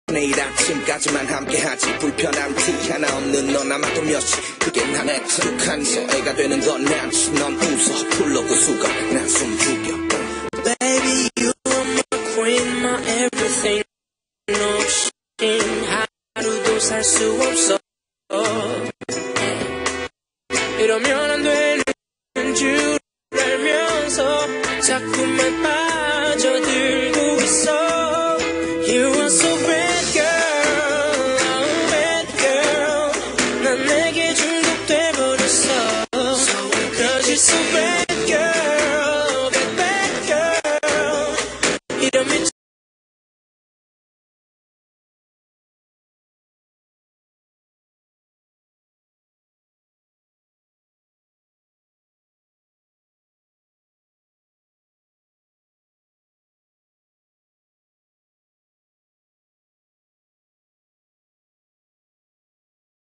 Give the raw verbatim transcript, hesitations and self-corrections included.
내일 아침까지만 함께하지 불편한 티 하나 없는 너 남아도 몇시 그게 난 애착한서 애가 되는 건 난치 넌 웃어 불러 그 수가 난 숨 죽여 Baby you are my queen my everything 너 없인 하루도 살 수 없어